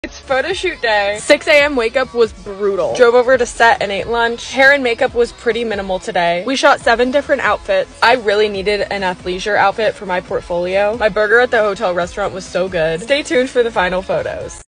It's photo shoot day. 6 a.m. wake up was brutal. Drove over to set and ate lunch. Hair and makeup was pretty minimal today. We shot 7 different outfits. I really needed an athleisure outfit for my portfolio. My burger at the hotel restaurant was so good. Stay tuned for the final photos.